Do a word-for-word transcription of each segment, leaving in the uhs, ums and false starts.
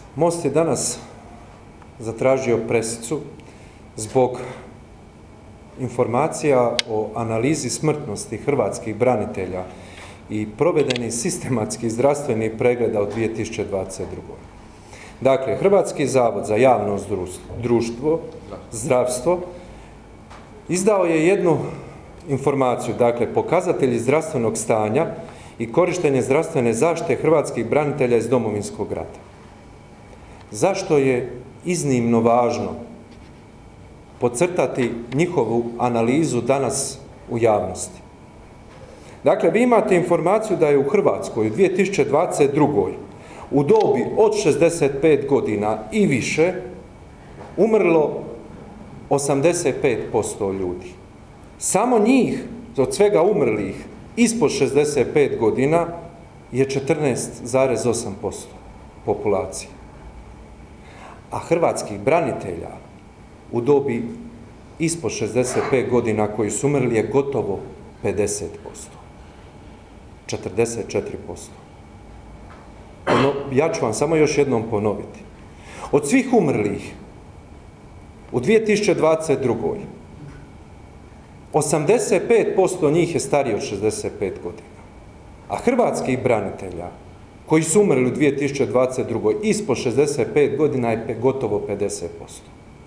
Most je danas zatražio presicu zbog informacija o analizi smrtnosti hrvatskih branitelja i provedenih sistematskih zdravstvenih pregleda u dvije tisuće dvadeset drugoj. Dakle, Hrvatski zavod za javno društvo, zdravstvo, izdao je jednu informaciju, dakle, pokazatelji zdravstvenog stanja i korištenje zdravstvene zaštite hrvatskih branitelja iz Domovinskog rata. Zašto je iznimno važno podcrtati njihovu analizu danas u javnosti? Dakle, vi imate informaciju da je u Hrvatskoj u dvije tisuće dvadeset drugoj u dobi od šezdeset pet godina i više umrlo osamdeset pet posto ljudi. Samo njih, od svega umrlih, ispod šezdeset pet godina je četrnaest zarez osam posto populacije. A hrvatskih branitelja u dobi ispod šezdeset pet godina koji su umrli je gotovo pedeset posto. četrdeset četiri posto. Ono, ja ću vam samo još jednom ponoviti. Od svih umrlih u dvije tisuće dvadeset drugoj osamdeset pet posto njih je starije od šezdeset pet godina. A hrvatskih branitelja koji su umrli u dvije tisuće dvadeset drugoj ispod šezdeset pet godina je gotovo pedeset posto.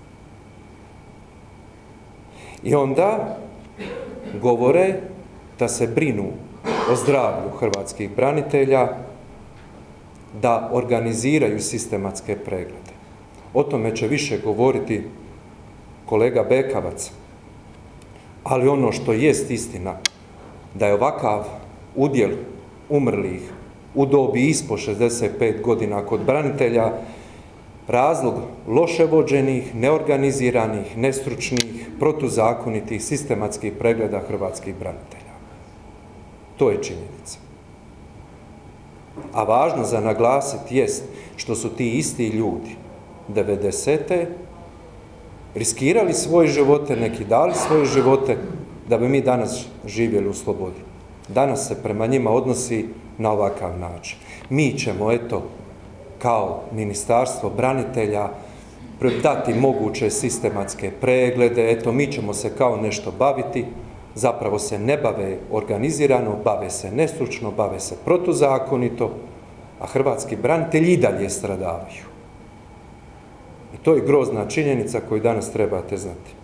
I onda govore da se brinu o zdravlju hrvatskih branitelja, da organiziraju sistematske preglede. O tome će više govoriti kolega Bekavac. Ali ono što jest istina, da je ovakav udjel umrlih u dobi ispod šezdeset pet godina kod branitelja razlog loše vođenih, neorganiziranih, nestručnih, protuzakonitih, sistematskih pregleda hrvatskih branitelja. To je činjenica. A važno za naglasiti jest što su ti isti ljudi devedesete riskirali svoje živote, neki dali svoje živote da bi mi danas živjeli u slobodi. Danas se prema njima odnosi na ovakav način. Mi ćemo, eto, kao Ministarstvo branitelja dati moguće sistematske preglede, eto, mi ćemo se kao nešto baviti, zapravo se ne bave organizirano, bave se nestručno, bave se protuzakonito, a hrvatski branitelji i dalje stradavaju. I to je grozna činjenica koju danas trebate znati.